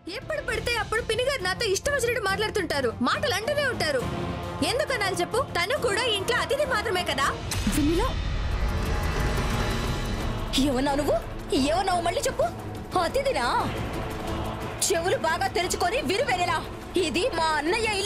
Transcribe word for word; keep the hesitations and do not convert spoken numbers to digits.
ఎప్పుడు పడితే అప్పుడు పినిగారు నాతో ఇష్టం వచ్చినట్టు మాట్లాడుతుంటారు, మాటలు అంటూనే ఉంటారు. ఎందుకనాలి చెప్పు? తను కూడా ఇంట్లో అతిథి మాత్రమే కదా. వెన్నెల, ఏమన్నావు నువ్వు? ఏమన్నావు మళ్ళీ చెప్పు. అతిథినా? చెవులు బాగా తెరుచుకొని విరు వెన్నెల, ఇది మా అన్నయ్య